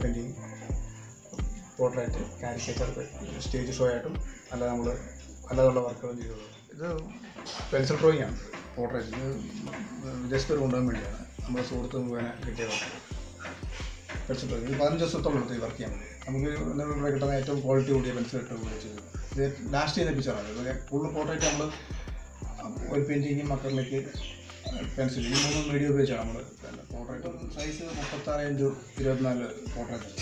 Painting, portrait, caricature, stage show ആയിട്ടും അല്ലാതുള്ള വർക്കുകളും ചെയ്തത്. ഇത് പെൻസിൽ ഡ്രോയിങ് ആണ്. പോർട്രേറ്റ് ഇത് ജസ്റ്റ് ഒരു കൊണ്ടുപോകാൻ വേണ്ടിയാണ് നമ്മുടെ സുഹൃത്ത് മുഖേന കിട്ടിയതാണ്. പെൻസിൽ ഡ്രോയിങ് ഇത് 15 ദിവസത്തോളം എടുത്ത് വർക്ക് ചെയ്യാൻ വേണ്ടി നമുക്ക് ഇവിടെ കിട്ടുന്ന ഏറ്റവും ക്വാളിറ്റി കൂടിയ പെൻസിൽ ഇട്ട് ഉപയോഗിച്ചത്. ഇത് ലാസ്റ്റ് ചെയ്യുന്ന പിക്ചറാണ്. കൂടുതൽ പോർട്രേറ്റ് നമ്മൾ ഓയിൽ പെയിൻറ്റിങ്ങും അക്രിലിക്, പെൻസിൽ ഈ 3 മീഡിയം ഉപയോഗിച്ചാണ് നമ്മൾ പോർട്രേറ്റ്. Size 36x24 portrait.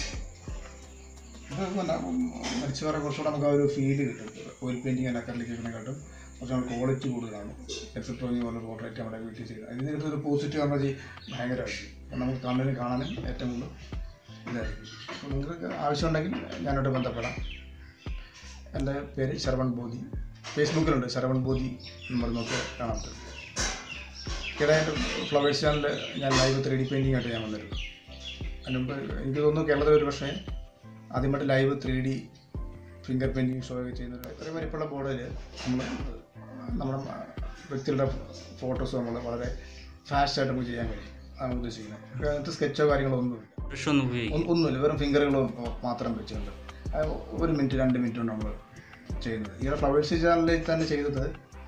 ഇത് മരിച്ചു പറയാൻ കുറച്ചുകൂടെ നമുക്ക് ആ ഒരു ഫീല് കിട്ടും. ഓയിൽ പെയിൻറ്റിങ് ആൻഡ് അക്രിലിക്കിനെക്കാട്ടും കുറച്ചുകൂടെ ക്വാളിറ്റി കൂടുതലാണ് പെൻസിൽ ഡ്രോയിങ് പോലെ പോർട്രേറ്റ് നമ്മുടെ വീട്ടിൽ ചെയ്യുന്നത്. ഇതിന് കിട്ടുന്നൊരു പോസിറ്റീവ് എനർജി ഭയങ്കരമായിരിക്കും. നമുക്ക് കണ്ണിന് കാണാനും ഏറ്റവും കൂടുതൽ ഇതായിരിക്കും. അപ്പോൾ നിങ്ങൾക്ക് ആവശ്യമുണ്ടെങ്കിൽ ഞാനോട്ട് ബന്ധപ്പെടാം. എൻ്റെ പേര് ശരവൺ ബോധി. ഫേസ്ബുക്കിലുണ്ട് ശരവൺ ബോധി നമ്പർ നോക്കി കാണാൻ പറ്റും. ഈയിടെയായിട്ട് ഫ്ലവേഴ്സ് ചാനലിൽ ഞാൻ ലൈവ് 3D പെയിൻറ്റിംഗ് ആയിട്ട് ഞാൻ വന്നിരുന്നു. അതിന് മുമ്പ് എനിക്ക് തോന്നുന്നു കേരളത്തിൽ ഒരു പക്ഷേ ആദ്യമായിട്ട് live 3D finger painting show ഒക്കെ ചെയ്യുന്നത്. ഒരു വലിപ്പമുള്ള ബോർഡിൽ നമ്മുടെ വ്യക്തികളുടെ ഫോട്ടോസ് നമ്മൾ വളരെ ഫാസ്റ്റായിട്ട് നമുക്ക് ചെയ്യാൻ കഴിയും. അതാണ് ഉദ്ദേശിക്കുന്നത്. അതിനകത്ത് സ്കെച്ചോ കാര്യങ്ങളോ ഒന്നുമില്ല, വെറും ഫിംഗറുകളോ മാത്രം വെച്ചിട്ടുണ്ട്. 1 മിനിറ്റ് 2 മിനിറ്റ് കൊണ്ട് നമ്മൾ ചെയ്യുന്നത്. ഈയിടെ ഫ്ലവേഴ്സ് ചാനലിൽ തന്നെ ചെയ്തത്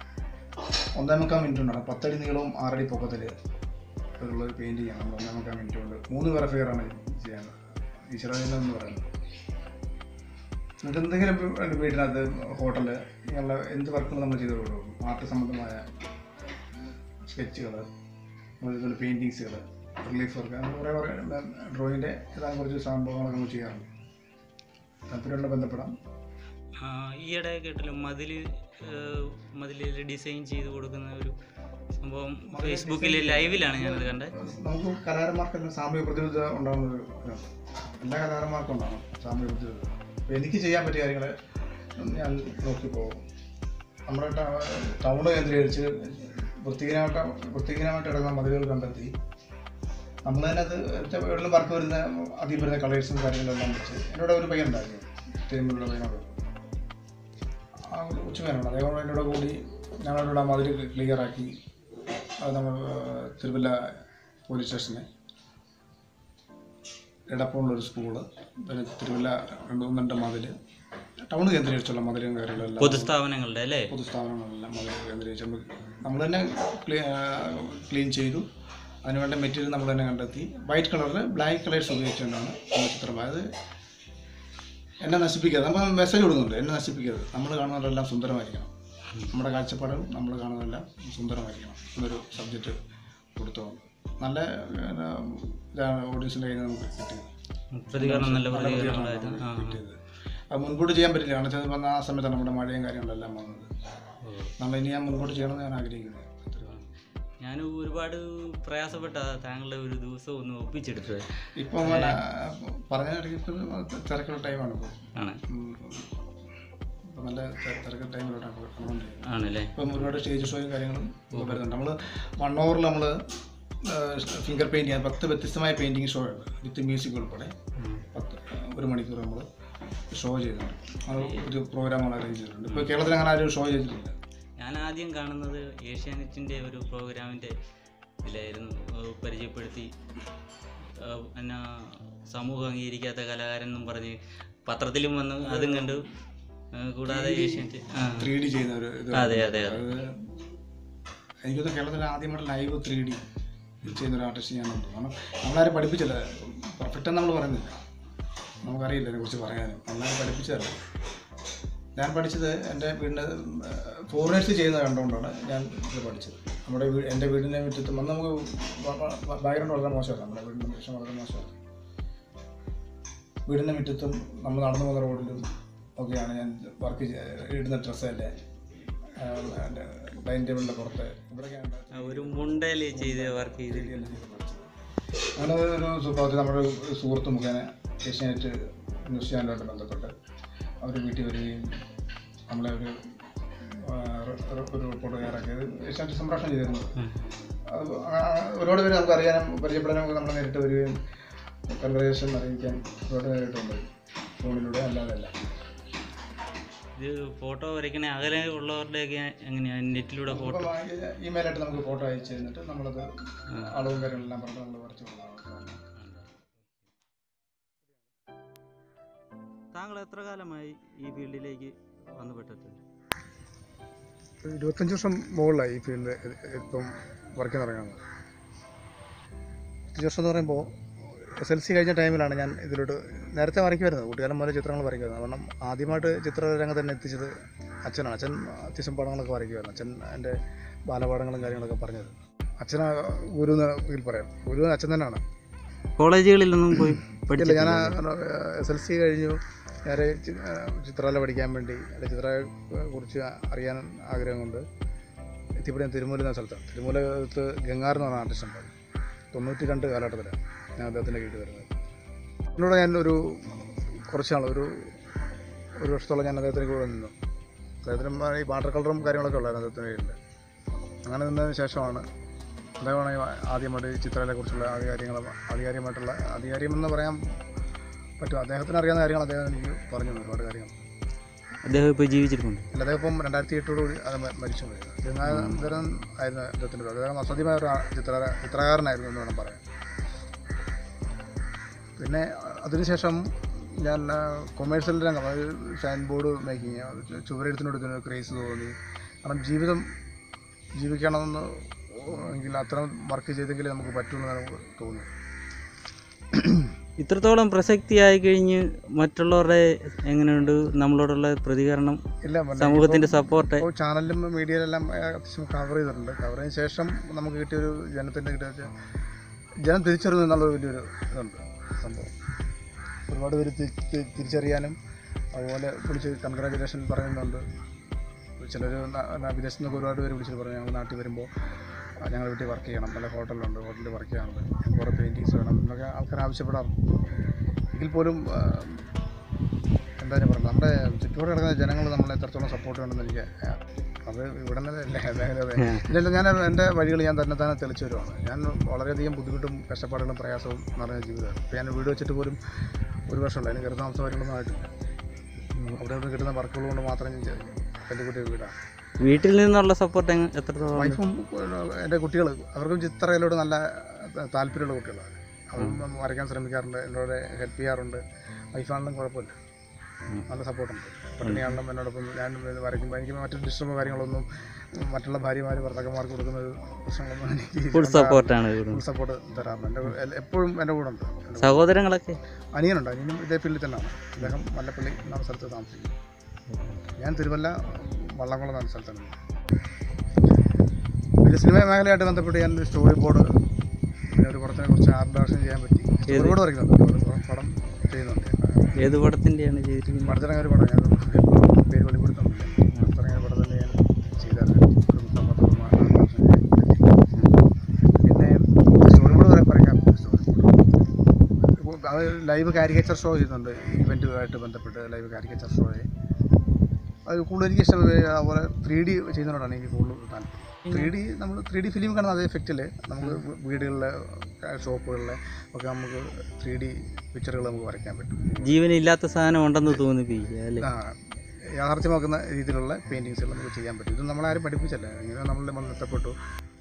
1.25 മിനിറ്റ് കൊണ്ടാണ്. 10 അടി നീളവും 6 അടി പൊക്കത്തിൽ ഉള്ളൊരു പെയിൻറ്റിങ് ആണ്. 1.25 മിനിറ്റ് കൊണ്ട് 3 പേരെ ഫിഗറാണ് ചെയ്യുന്നത്. ഈശ്വരനെന്ന് പറയുന്നത്. എന്നിട്ട് എന്തെങ്കിലും വീട്ടിനകത്ത് ഹോട്ടല് ഇങ്ങനെയുള്ള എന്ത് വർക്കും നമ്മൾ ചെയ്ത് കൊടുക്കും. ആർട്ട് സംബന്ധമായ സ്കെച്ചുകൾ, അതുപോലെ പെയിൻറ്റിങ്സുകൾ, റിലീഫ് വർക്ക്, അങ്ങനെ കുറേ ഡ്രോയിങ്ങിൻ്റെ ഏതാനും കുറച്ച് സംഭവങ്ങളൊക്കെ നമ്മൾ ചെയ്യാറുണ്ട്. താല്പര്യമുള്ള ബന്ധപ്പെടാം. ഈയിടെ കേട്ടില്ല മതിലിൽ ഡിസൈൻ ചെയ്ത് കൊടുക്കുന്ന ഒരു സംഭവം ഫേസ്ബുക്കിൽ ലൈവിലാണ് ഞാനത് കണ്ടത്. നമുക്ക് കലാകാരന്മാർക്കെല്ലാം സാമൂഹിക പ്രതിബദ്ധത ഉണ്ടാകുന്നൊരു എല്ലാ കലാകാരന്മാർക്കും ഉണ്ടാകും സാമൂഹിക പ്രതിബദ്ധത. അപ്പോൾ എനിക്ക് ചെയ്യാൻ പറ്റിയ കാര്യങ്ങൾ ഞാൻ നോക്കി പോകും. നമ്മുടെ ടൗണ് കേന്ദ്രീകരിച്ച് വൃത്തിഹീനമായിട്ട് കിടക്കുന്ന മതിലുകൾ കണ്ടെത്തി നമ്മൾ തന്നെ അത് എവിടെയും വർക്ക് വരുന്ന അധികം വരുന്ന കളേഴ്സും കാര്യങ്ങളെല്ലാം വെച്ച് എന്നോട് ഒരു പയ്യൻ ഉണ്ടായിരുന്നു. തിരുമുള്ള പയ്യനോട് ഉച്ചമേനുണ്ട്. അതേപോലെ എന്നോട് കൂടി ഞങ്ങളോട് ആ മതിൽ ക്ലിയറാക്കി. അത് നമ്മൾ തിരുവല്ല പോലീസ് സ്റ്റേഷന് എടപ്പമുള്ളൊരു സ്കൂള്, പിന്നെ തിരുവല്ല 2 മതിൽ, ടൗൺ കേന്ദ്രീകരിച്ചുള്ള മതിലും കാര്യങ്ങളെല്ലാം പൊതുസ്ഥാപനങ്ങളെല്ലാം മതിൽ കേന്ദ്രീകരിച്ച് നമ്മൾ തന്നെ ക്ലീൻ ചെയ്തു. അതിനുവേണ്ട മെറ്റീരിയൽ നമ്മൾ തന്നെ കണ്ടെത്തി. വൈറ്റ് കളറിൽ ബ്ലാക്ക് കളേഴ്സ് ഉപയോഗിച്ചുകൊണ്ടാണ് ചിത്രം. അതായത് എന്നെ നശിപ്പിക്കാതെ നമ്മൾ മെസ്സേജ് കൊടുക്കുന്നുണ്ട്. എന്നെ നശിപ്പിക്കരുത്, നമ്മൾ കാണുന്നതെല്ലാം സുന്ദരമായിരിക്കണം, നമ്മുടെ കാഴ്ചപ്പാടും നമ്മൾ കാണുന്നതെല്ലാം സുന്ദരമായിരിക്കണം എന്നൊരു സബ്ജക്റ്റ് കൊടുത്തുകൊണ്ട് നല്ല ഇതാണ് ഓഡിയൻസിൻ്റെ കയ്യിൽ നിന്ന് നമുക്ക് കിട്ടിയത്. കിട്ടിയത് അത് മുൻകൂട്ടി ചെയ്യാൻ പറ്റില്ല. കാരണം വെച്ചാൽ വന്ന ആ സമയത്താണ് നമ്മുടെ മഴയും കാര്യങ്ങളെല്ലാം വന്നത്. നമ്മളിനി ഞാൻ മുൻകൂട്ടി ചെയ്യണമെന്ന് ഞാൻ ആഗ്രഹിക്കുന്നത്. ഞാൻ ഒരുപാട് പ്രയാസപ്പെട്ട താങ്കളുടെ ഒരു ദിവസം ഒന്ന് ഒപ്പിച്ചെടുത്തത്. ഇപ്പം പറഞ്ഞ തിരക്കുള്ള ടൈമാണ്. ഇപ്പോൾ നല്ല തിരക്കുള്ള ടൈമിലോട്ടാണ് ആണല്ലേ. ഇപ്പം ഒരുപാട് സ്റ്റേജ് ഷോയും കാര്യങ്ങളും വരുന്നുണ്ട്. നമ്മൾ 1 hour നമ്മൾ ഫിംഗർ പെയിൻറ്റിങ് 10 വ്യത്യസ്തമായ പെയിൻറ്റിങ് ഷോ ഉണ്ട് വിത്ത് മ്യൂസിക് ഉൾപ്പെടെ. 1 മണിക്കൂർ നമ്മൾ ഷോ ചെയ്തിട്ടുണ്ട്. അത് ഒരു പ്രോഗ്രാമുകൾ അറേഞ്ച് ചെയ്തിട്ടുണ്ട്. ഇപ്പോൾ കേരളത്തിൽ അങ്ങനെ ആരും ഷോ ചെയ്തിട്ടില്ല. ഞാൻ ആദ്യം കാണുന്നത് ഏഷ്യാനെറ്റിൻ്റെ ഒരു പ്രോഗ്രാമിൻ്റെ ഇതിലായിരുന്നു. പരിചയപ്പെടുത്തി എന്നാ സമൂഹം അംഗീകരിക്കാത്ത കലാകാരൻ എന്നും പറഞ്ഞ് പത്രത്തിലും വന്ന് അതും കണ്ടു. കൂടാതെ ഏഷ്യാനെറ്റ് 3D ചെയ്യുന്ന ഒരു അതെ എനിക്കൊന്ന് കേരളത്തിൽ ആദ്യമായിട്ട് ലൈവ് 3D ചെയ്യുന്നൊരു ആർട്ടിസ്റ്റ് ഞാൻ തോന്നുന്നു. കാരണം നമ്മളാരും പഠിപ്പിച്ചില്ല. പെർഫെക്റ്റ് നമ്മൾ പറയുന്നില്ല, നമുക്കറിയില്ല അതിനെക്കുറിച്ച് പറയാനും. നമ്മളാരും പഠിപ്പിച്ചതല്ല. ഞാൻ പഠിച്ചത് എൻ്റെ വീടിൻ്റെ ഫോറിനേഴ്സ് ചെയ്യുന്നത് കണ്ടുകൊണ്ടാണ് ഞാൻ ഇത് പഠിച്ചത്. എൻ്റെ വീടിൻ്റെ മുറ്റത്തും വന്ന് നമുക്ക് ബാക്ക്ഗ്രൗണ്ട് വളരെ മോശമല്ല. നമ്മുടെ വീടിൻ്റെ പ്രശ്നം വളരെ മോശമല്ല. വീടിൻ്റെ മുറ്റത്തും നമ്മൾ നടന്നു പോകുന്ന റോഡിലും ഒക്കെയാണ് ഞാൻ വർക്ക് ഇടുന്ന ഡ്രസ്സല്ലേ ഡൈനിങ് ടേബിളിൻ്റെ പുറത്ത് ഇവിടെയൊക്കെയാണ് ഒരു മുണ്ടയിൽ ചെയ്ത് വർക്ക് ചെയ്ത് പഠിച്ചത്. അങ്ങനെ ഒരു സുപ്രഭാതത്തിൽ നമ്മുടെ ഒരു സുഹൃത്ത് മുഖേന ഏഷ്യാനെറ്റ് ന്യൂസ് ചാനലുമായിട്ട് ബന്ധപ്പെട്ട് അവർ വീട്ടിൽ വരികയും നമ്മളെ ഒരു റിപ്പോർട്ട് തയ്യാറാക്കിയത് ഏഷ്യാനെറ്റ് സംപ്രേഷണം ചെയ്തിരുന്നു. അത് ഒരുപാട് പേര് നമുക്ക് അറിയാനും പരിചയപ്പെടാനും നമ്മൾ നേരിട്ട് വരികയും കൺവെർസേഷൻ അറിയിക്കാൻ ഒരുപാട് നേരിട്ടുണ്ട്, ഫോണിലൂടെ അല്ലാതെ അല്ല. ഇത് ഫോട്ടോ വരയ്ക്കണേ അകലെ ഉള്ളവരുടെയൊക്കെ എങ്ങനെയാണ് നെറ്റിലൂടെ ഫോട്ടോ ഇമെയിലായിട്ട് നമുക്ക് ഫോട്ടോ അയച്ചു തന്നിട്ട് നമ്മളത് അളവും കാര്യങ്ങളെല്ലാം പറഞ്ഞിട്ട് നമ്മൾ വരച്ചു കൊടുക്കണം. താങ്കൾ എത്ര കാലമായി ഈ ഫീൽഡിലേക്ക് വന്നുപെട്ടിട്ടുണ്ട്? 25 വർഷം മുകളിലായി ഈ ഫീൽഡിൽ ഇപ്പം വർക്ക് തുടങ്ങുന്നത്. 25 വർഷം എന്ന് പറയുമ്പോൾ SLC കഴിഞ്ഞ ടൈമിലാണ് ഞാൻ ഇതിലോട്ട് നേരത്തെ വരയ്ക്കുമായിരുന്നത്. കുട്ടിക്കാലം മുതൽ ചിത്രങ്ങൾ വരയ്ക്കുമായിരുന്നു. കാരണം ആദ്യമായിട്ട് ചിത്രരംഗത്ത് തന്നെ എത്തിച്ചത് അച്ഛനാണ്. അച്ഛൻ അത്യാവശ്യം പടങ്ങളൊക്കെ വരയ്ക്കുമായിരുന്നു. അച്ഛൻ എൻ്റെ ബാലപാഠങ്ങളും കാര്യങ്ങളൊക്കെ പറഞ്ഞത്. അച്ഛനാ ഗുരു എന്ന് ഇതിൽ പറയാം. ഗുരു അച്ഛൻ തന്നെയാണ്. കോളേജുകളിലൊന്നും പോയി പഠിച്ചില്ല. ഞാൻ SLC കഴിഞ്ഞു നേരെ ചിത്രകല പഠിക്കാൻ വേണ്ടി, അല്ലെങ്കിൽ ചിത്രയെ കുറിച്ച് അറിയാൻ ആഗ്രഹം കൊണ്ട് എത്തിപ്പെടാൻ തിരുമൂല എന്ന സ്ഥലത്താണ്. തിരുമൂലത്ത് ഗംഗാർ എന്ന് പറഞ്ഞ ആർട്ടിസ്റ്റ് ഉണ്ട്. 92 കാലഘട്ടത്തിലാണ് ഞാൻ അദ്ദേഹത്തിൻ്റെ കീഴിൽ വരുന്നത്. എന്നോട് ഞാൻ കുറച്ച് നാൾ ഒരു വർഷത്തോളം ഞാൻ അദ്ദേഹത്തിന് കൂടെ നിന്നു. അദ്ദേഹത്തിന് ഈ വാട്ടർ കളറും കാര്യങ്ങളൊക്കെ ഉള്ളായിരുന്നു അദ്ദേഹത്തിൻ്റെ കീഴിൽ. അങ്ങനെ നിന്നതിന് ശേഷമാണ് അദ്ദേഹമാണ് ആദ്യമായിട്ട് ചിത്രകലയെക്കുറിച്ചുള്ള ആധികാരികമെന്ന് പറയാൻ പറ്റും. അദ്ദേഹത്തിന് അറിയാവുന്ന കാര്യങ്ങൾ അദ്ദേഹം എനിക്ക് പറഞ്ഞു. ഒരുപാട് കാര്യങ്ങൾ. അദ്ദേഹം ഇപ്പോൾ ജീവിച്ചിട്ടുണ്ട്? അല്ല, അദ്ദേഹം ഇപ്പം 2008 അത് മരിച്ചു പോയി. ഗംഗാധരൻ ആയിരുന്നു അദ്ദേഹത്തിൻ്റെ പേര്. അദ്ദേഹം അസാധ്യമായ ഒരു ചിത്രകാരനായിരുന്നു എന്ന് വേണം പറയാൻ. പിന്നെ അതിനുശേഷം ഞാൻ കൊമേഴ്സ്യൽ രംഗം, അതായത് ഷൈൻ ബോർഡ് മേക്കിങ്, ചുവരെഴുത്തിനോടൊരു ക്രേസ് തോന്നി. കാരണം ജീവിക്കണമെന്ന് എങ്കിൽ അത്തരം വർക്ക് ചെയ്തെങ്കിലേ നമുക്ക് പറ്റുള്ളൂ എന്ന് നമുക്ക് തോന്നി. ഇത്രത്തോളം പ്രസക്തിയായി കഴിഞ്ഞ് മറ്റുള്ളവരുടെ എങ്ങനെയുണ്ട് നമ്മളോടുള്ള പ്രതികരണം? ഇല്ല, സമൂഹത്തിൻ്റെ സപ്പോർട്ട് ചാനലിലും മീഡിയയിലെല്ലാം അത്യാവശ്യം കവർ ചെയ്തിട്ടുണ്ട്. കവർ ചെയ്തതിന് ശേഷം നമുക്ക് കിട്ടിയൊരു ജനം തിരിച്ചറിയുന്നു എന്നുള്ളൊരു വലിയൊരു ഇതുണ്ട് സംഭവം. ഒരുപാട് പേര് തിരിച്ചറിയാനും അതുപോലെ വിളിച്ച് കൺഗ്രാജുലേഷൻ പറയുന്നുണ്ട്. ചിലർ വിദേശത്ത് നിന്നൊക്കെ ഒരുപാട് പേര് വിളിച്ചിട്ട് പറഞ്ഞു ഞങ്ങൾ നാട്ടിൽ വരുമ്പോൾ ഞങ്ങൾ വീട്ടിൽ വർക്ക് ചെയ്യണം, പല ഹോട്ടലിൽ വർക്ക് ചെയ്യാറുണ്ട്, കുറേ പെയിൻറ്റിങ്സ് വേണം എന്നൊക്കെ ആൾക്കാർ ആവശ്യപ്പെടാറുണ്ട്. എങ്കിൽ പോലും എന്തായാലും പറയുന്നത് നമ്മുടെ ചുറ്റോടെ കിടക്കുന്ന ജനങ്ങൾ നമ്മളെ എത്രത്തോളം സപ്പോർട്ട് വേണമെന്ന് എനിക്ക് അത് ഇവിടെ നിന്നല്ലേ ഞാൻ എൻ്റെ വഴികൾ ഞാൻ തന്നെ തെളിച്ചു വരുവാണ്. ഞാൻ വളരെയധികം ബുദ്ധിമുട്ടും കഷ്ടപ്പാടുകളും പ്രയാസവും നിറഞ്ഞ ജീവിതമാണ്. ഇപ്പോൾ ഞാൻ വീട് വെച്ചിട്ട് പോലും ഒരു വർഷമുണ്ട്. അതിന് കയറി താമസം കാര്യങ്ങളൊന്നും ആയിട്ടില്ല. അവിടെ നിന്ന് കിട്ടുന്ന വർക്കുകൾ കൊണ്ട് മാത്രം ഞാൻ കല്ലുകുട്ടിയ വീടാണ്. വീട്ടിൽ നിന്നുള്ള സപ്പോർട്ട് എത്രത്തോളം? വൈഫും എൻ്റെ കുട്ടികൾ അവർക്കും ചിത്രകലയോട് നല്ല താല്പര്യമുള്ള കുട്ടികളാണ്. അവരും വരയ്ക്കാൻ ശ്രമിക്കാറുണ്ട്, എന്നോട് ഹെൽപ്പ് ചെയ്യാറുണ്ട്. വൈഫാണെങ്കിലും കുഴപ്പമില്ല, നല്ല സപ്പോർട്ടുണ്ട്. പട്ടിണിയാണെങ്കിലും എന്നോടൊപ്പം ഞാൻ വരയ്ക്കുമ്പോൾ എനിക്ക് മറ്റൊരു ഡിസ്റ്റർബോ കാര്യങ്ങളൊന്നും മറ്റുള്ള ഭാര്യമാർ ഭർത്താക്കന്മാർക്ക് കൊടുക്കുന്ന പ്രശ്നങ്ങളൊന്നും എനിക്ക് ഫുൾ സപ്പോർട്ട് തരാറുണ്ട്. എപ്പോഴും എൻ്റെ കൂടെ ഉണ്ട്. സഹോദരങ്ങളൊക്കെ? അനിയനുണ്ട്. അനിയനും ഇതേ ഫീൽഡിൽ തന്നെയാണ്. അദ്ദേഹം മല്ലപ്പള്ളി എന്ന സ്ഥലത്ത് താമസിക്കുന്നു. ഞാൻ തിരുവല്ല വള്ളംകുളം എന്ന സ്ഥലത്താണ്. പിന്നെ സിനിമ മേഖലയായിട്ട് ബന്ധപ്പെട്ട് ഞാൻ സ്റ്റോറി ബോർഡ്, പിന്നെ ഒരു പടത്തിനെ കുറിച്ച് ആർട്ട് ഡയറക്ഷൻ ചെയ്യാൻ പറ്റി. സ്റ്റോറി ബോർഡ് വരയ്ക്കുന്നുണ്ട്, പടം ചെയ്യുന്നുണ്ട്. ഏത് പടത്തിൻ്റെയാണ് ചെയ്തിരിക്കുന്നത്? പടത്തിറങ്ങിയ ഒരു പടം, ഞാൻ പേര് വെളിപ്പെടുത്തുന്നില്ല. പടത്തിറങ്ങിയ പടം തന്നെ ഞാൻ ചെയ്തായിരുന്നു. പിന്നെ സ്റ്റോറി ബോർഡ് പറയാം. അത് ലൈവ് കാരിക്കേച്ചർ ഷോ ചെയ്യുന്നുണ്ട്. ഇവൻറ്റുമായിട്ട് ബന്ധപ്പെട്ട് ലൈവ് കാരിക്കേച്ചർ ഷോയെ അത് കൂടുതൽ എനിക്ക് ഇഷ്ടം. അതുപോലെ 3D ചെയ്യുന്നതിനോടാണ് എനിക്ക് കൂടുതൽ താല്പര്യം. നമ്മൾ 3D ഫിലിം കാണുന്ന അതേ എഫക്റ്റിൽ നമുക്ക് വീടുകളിലെ ഷോപ്പുകളിലെ ഒക്കെ നമുക്ക് 3D പിക്ചറുകൾ നമുക്ക് വരയ്ക്കാൻ പറ്റും. ജീവനില്ലാത്ത സാധനം ഉണ്ടെന്ന് തോന്നിപ്പിക്കുക, യാഥാർത്ഥ്യമാക്കുന്ന രീതിയിലുള്ള പെയിൻറ്റിങ്സുകൾ നമുക്ക് ചെയ്യാൻ പറ്റും. ഇത് നമ്മളാരും പഠിപ്പിച്ചല്ല, ഇങ്ങനെ നമ്മളുടെ ബന്ധപ്പെട്ടു.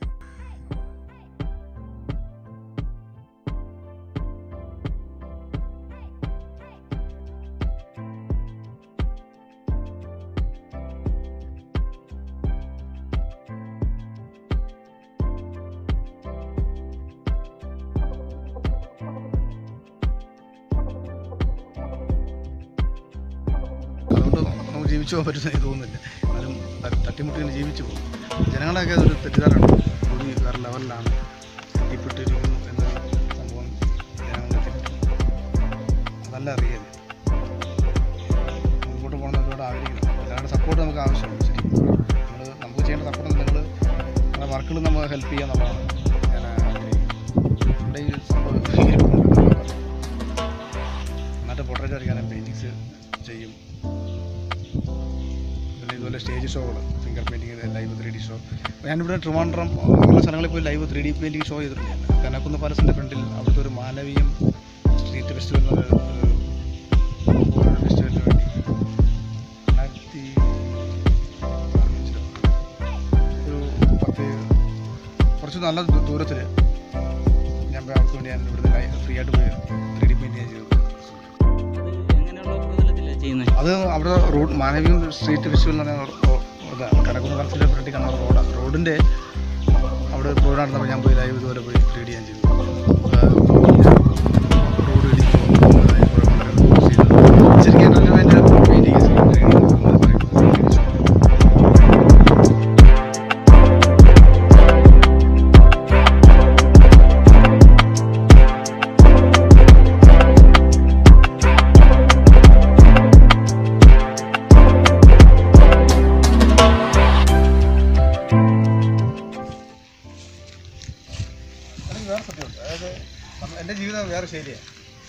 ജീവിച്ചു പോകാൻ പറ്റുന്ന എനിക്ക് തോന്നുന്നില്ല. എന്നാലും തട്ടിമുട്ടിന് ജീവിച്ചു പോകും. ജനങ്ങളൊക്കെ അതൊരു തെറ്റിദ്ധാരണ, കൂടി വേറെ ലെവലിലാണ് എത്തിപ്പെട്ടിരിക്കുന്നു എന്നൊരു സംഭവം ജനങ്ങൾക്ക് അതല്ല അറിയാതെ മുൻപോട്ട് പോകണമെന്ന് ഒരുപാട് ആഗ്രഹിക്കുന്നു. എല്ലാവരുടെ സപ്പോർട്ട് നമുക്ക് ആവശ്യമുണ്ട്. ശരി, നമുക്ക് ചെയ്യേണ്ട സപ്പോർട്ട് നിങ്ങളുടെ വർക്കുകൾ നമ്മൾ ഹെൽപ്പ് ചെയ്യുക എന്നുള്ളതാണ് ഞാൻ ആഗ്രഹിക്കുന്നത്. നമ്മുടെ ഈ സംഭവം നന്നായിട്ട് പോർട്രേറ്റ് വരയ്ക്കാൻ പെയിൻറ്റിങ്സ് ചെയ്യും. ഇതുപോലെ സ്റ്റേജ് ഷോകൾ, finger painting, live 3D show. ഞാനിവിടെ ട്രിവാൻഡ്രം അങ്ങനെയുള്ള സ്ഥലങ്ങളിൽ പോയി ലൈവ് 3D പെയിൻറ്റിങ് ഷോ ചെയ്തിട്ടുണ്ട്. കനകുന്ന് പാലസിൻ്റെ ഫ്രണ്ടിൽ അവിടുത്തെ ഒരു മാനവീയം സ്ട്രീറ്റ് ഫെസ്റ്റിവൽ എന്ന് പറഞ്ഞ ഫെസ്റ്റിവലിന് വേണ്ടി 2015 കുറച്ച് നല്ല ദൂരത്തിൽ ഞാൻ അവർക്ക് വേണ്ടി ഞാൻ ഇവിടുത്തെ ഫ്രീ ആയിട്ട് പോയി 3D പെയിൻറ്റിങ് ചെയ്തത്. എങ്ങനെയുള്ള അത് അവിടെ റോഡ് മാനവികം സ്ട്രീറ്റ് വിഷ്വൽ എന്ന് പറയുന്ന കടക്കുന്ന കറക്റ്റിലെ ഫ്രണ്ടിൽ കാണുന്ന റോഡാണ്. റോഡിൻ്റെ അവിടെ പ്രോഗ്രാം നടന്നപ്പോൾ ഞാൻ പോയി ലൈവ് ഇതുപോലെ പോയി റീഡ് ചെയ്യാൻ ചെയ്തു. റോഡ് ഇടിച്ചു ശരിക്കും എൻ്റർടൈൻമെൻറ്റ് പെയിൻറ്റിങ് വേറെ സത്യമുണ്ട്. അതായത് എൻ്റെ ജീവിതം വേറെ ശൈലിയാണ്.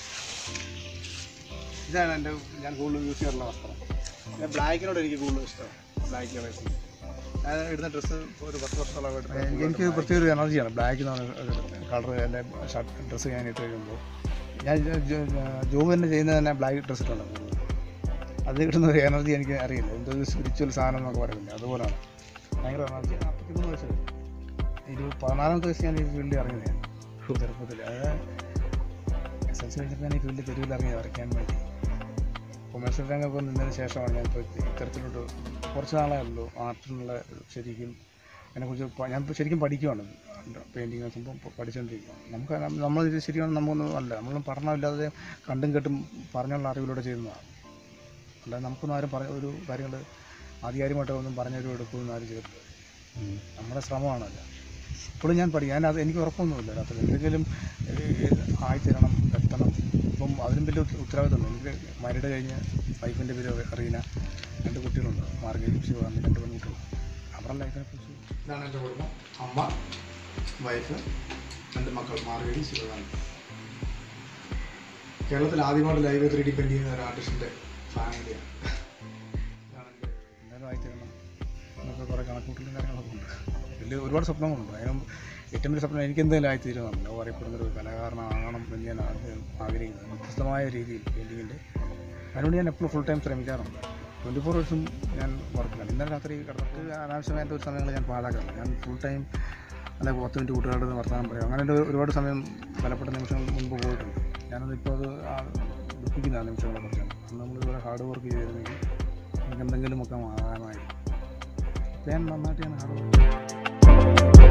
ഇതാണ് ഞാൻ കൂടുതൽ യൂസ് ചെയ്യാറുള്ള വസ്ത്രം. പിന്നെ ബ്ലാക്കിനോട് എനിക്ക് കൂടുതൽ ഇഷ്ടമാണ്. ബ്ലാക്ക് കളേഴ്സ് ഞാൻ ഇടുന്ന ഡ്രസ്സ് ഒരു 10 വർഷത്തോളമായിട്ട് എനിക്ക് പ്രത്യേക ഒരു എനർജിയാണ്. ബ്ലാക്ക് എന്ന് പറഞ്ഞ കളർ എൻ്റെ ഷർട്ട് ഡ്രസ്സ് ഞാൻ ഇട്ട് കഴിയുമ്പോൾ ഞാൻ ജോബ് തന്നെ ചെയ്യുന്നത് തന്നെ ബ്ലാക്ക് ഡ്രസ്സ് ഇട്ടുണ്ടാകും. അത് കിട്ടുന്ന ഒരു എനർജി എനിക്ക് അറിയില്ല. എന്തോ ഒരു സ്പിരിച്വൽ സാധനം എന്നൊക്കെ പറയുന്നില്ല, അതുപോലെയാണ്. ഭയങ്കര എനർജി. 43 വയസ്സ് 14ാമത്തെ വയസ്സ് ഞാൻ ഈ ഫീൽഡിൽ ഇറങ്ങിയത്. ചെറുപ്പത്തിൽ അതായത് SLC കഴിഞ്ഞപ്പോൾ ഞാൻ ഈ ഫീൽഡിൽ തെരുവിൽ ഇറങ്ങി വരയ്ക്കാൻ വേണ്ടി. കൊമേഴ്സ്യൽ രംഗമൊക്കെ നിന്നതിന് ശേഷമാണ് ഞാൻ ഇപ്പോൾ ഇത്തരത്തിലോട്ട് കുറച്ച് നാളേ ഉള്ളൂ ആർട്ടിനുള്ള ശരിക്കും അതിനെക്കുറിച്ച് ഞാൻ ശരിക്കും പഠിക്കുകയാണ്. പെയിൻറ്റിങ് സംഭവം പഠിച്ചുകൊണ്ടിരിക്കുകയാണ്. നമ്മളിത് ശരിയാണ് നമുക്കൊന്നും അല്ല, നമ്മളൊന്നും പഠനമില്ലാതെ കണ്ടും കേട്ടും പറഞ്ഞുള്ള അറിവിലൂടെ ചെയ്യുന്നതാണ്. അല്ലാതെ നമുക്കൊന്നും ആരും ഒരു കാര്യങ്ങൾ ആധികാരികമായിട്ടൊന്നും പറഞ്ഞൊരു എടുക്കുമെന്ന് ആരും ചെയ്തിട്ടില്ല. നമ്മുടെ ശ്രമമാണല്ലോ. ഇപ്പോഴും ഞാൻ പഠിക്കും. അത് എനിക്ക് ഉറപ്പൊന്നുമില്ല. അത് എന്തെങ്കിലും ആയിത്തരണം, എത്തണം. ഇപ്പം അതിനും വലിയ ഉത്തരവാദിത്തമുണ്ട്. എനിക്ക് മാരീഡ് കഴിഞ്ഞ് വൈഫിൻ്റെ പേര് അറിയില്ല. 2 കുട്ടികളുണ്ട്, മാർഗയും ശിവകാന്തി, 2 പെൺകുട്ടികളുണ്ട്. അവരുടെ ലൈഫിനെക്കുറിച്ച് ഇതാണ് എൻ്റെ കുടുംബം. അമ്മ, വൈഫ്, 2 മക്കൾ, മാർഗയും ശിവകാന്തി. കേരളത്തിൽ ആദ്യമായിട്ട് ലൈവ് 3D പെയിൻറ് ചെയ്യുന്ന ഒരു ആർട്ടിസ്റ്റിൻ്റെ ഫാമിലിയാണ്. എന്തായാലും ആയിത്തരണം എന്നൊക്കെ കുറേ കണക്കൂട്ടലും കാര്യങ്ങളൊക്കെ ഉണ്ട്. വലിയ ഒരുപാട് സ്വപ്നങ്ങളുണ്ട്. അതിനും ഏറ്റവും വലിയ സ്വപ്നം എനിക്ക് എന്തെങ്കിലും ആയിത്തീരുന്നുണ്ട്. അറിയപ്പെടുന്നൊരു കലാകാരനാകണം എന്ന് ഞാൻ ആഗ്രഹിക്കുന്നത്. വ്യത്യസ്തമായ രീതിയിൽ പെയിൻറ്റിങ്ങിൻ്റെ. അതിനുവേണ്ടി ഞാൻ എപ്പോഴും ഫുൾ ടൈം ശ്രമിക്കാറുണ്ട്. 24 hours ഞാൻ വർക്കിലാണ്. ഇന്നലെ രാത്രി കിടന്നിട്ട് അനാവശ്യമായിട്ട് ഒരു സമയങ്ങൾ ഞാൻ പാഴാക്കാറില്ല. ഞാൻ ഫുൾ ടൈം അല്ലെ 10 മിനിറ്റ് കൂട്ടുകാരുടെ വർത്തമാനം പറയും. അങ്ങനെ ഒരുപാട് സമയം ബലപ്പെട്ട നിമിഷങ്ങൾ മുൻപ് പോയിട്ടുണ്ട്. ഞാനതിപ്പോൾ അത് ദുഃഖിക്കുന്ന നിമിഷങ്ങളെക്കുറിച്ചാണ്. നമ്മളിതുപോലെ ഹാർഡ് വർക്ക് ചെയ്തിരുന്നെങ്കിൽ നമുക്ക് എന്തെങ്കിലുമൊക്കെ ആകാമായിരുന്നു. അപ്പോൾ ഞാൻ നന്നായിട്ട് ഹാർഡ് വർക്ക്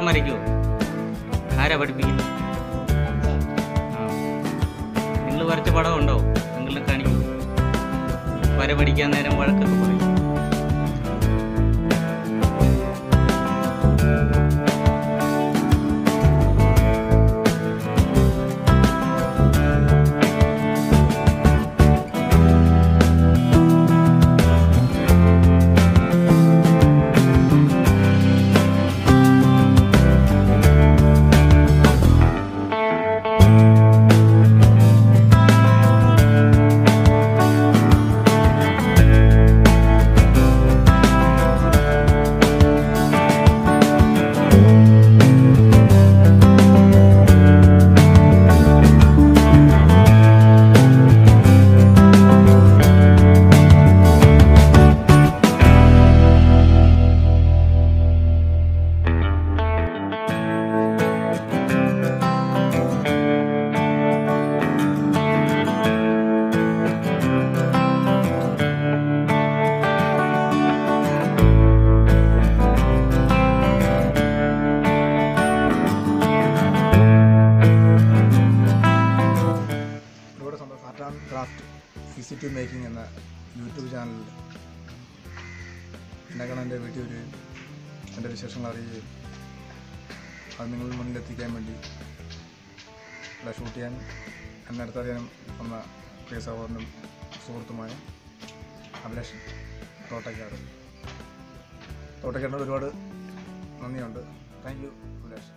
പടം വരയ്ക്കുമോ? ആരാ പഠിപ്പിക്കുന്നത്? ആ, നിങ്ങൾ വരച്ച പടം ഉണ്ടോ? നിങ്ങളെ കാണിക്കുമോ? വര പഠിക്കാൻ നേരം വഴക്കൊക്കെ പറയും. CCTV മേക്കിംഗ് എന്ന യൂട്യൂബ് ചാനലിൽ എന്നെ കാണാൻ എൻ്റെ വീട്ടിൽ വരികയും എൻ്റെ വിശേഷങ്ങൾ അറിയുകയും അത് നിങ്ങളുടെ മുന്നിലെത്തിക്കാൻ വേണ്ടി ഇവിടെ ഷൂട്ട് ചെയ്യാൻ എന്നെ അടുത്തറിയാൻ വന്ന പ്രിയ സഹോദരനും സുഹൃത്തുമായ അഭിലാഷ് തോട്ടക്കാടിനോട് ഒരുപാട് നന്ദിയുണ്ട്. Thank you Abhilash.